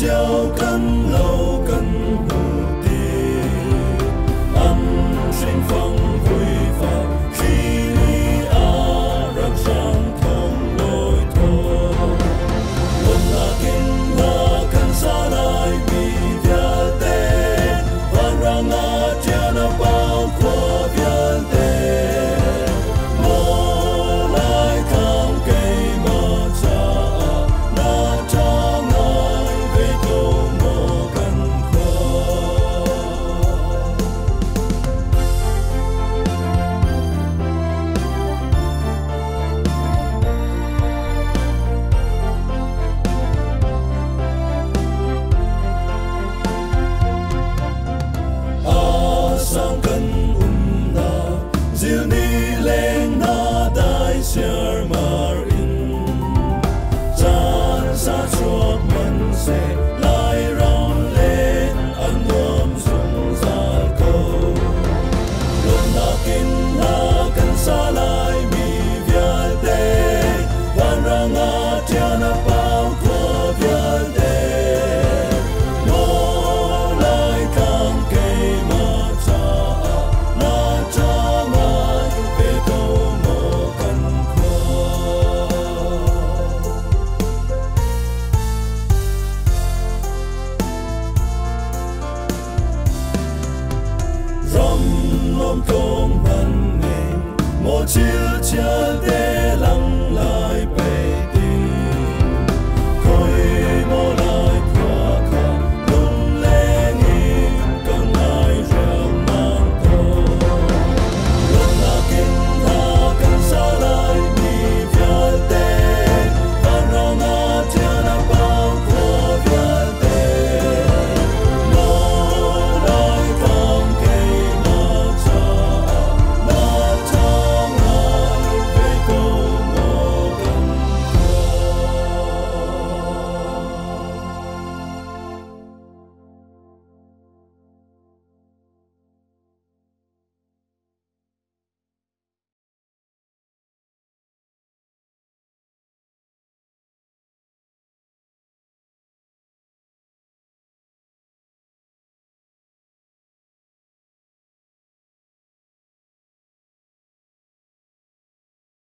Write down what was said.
笑跟路跟蝴蝶，安心放挥发，是你啊，让伤痛来脱。我那见那看沙来米条的，万让那家那包括表的。sang cần na zil ni leng na dai siar mar in chan sa chuak man se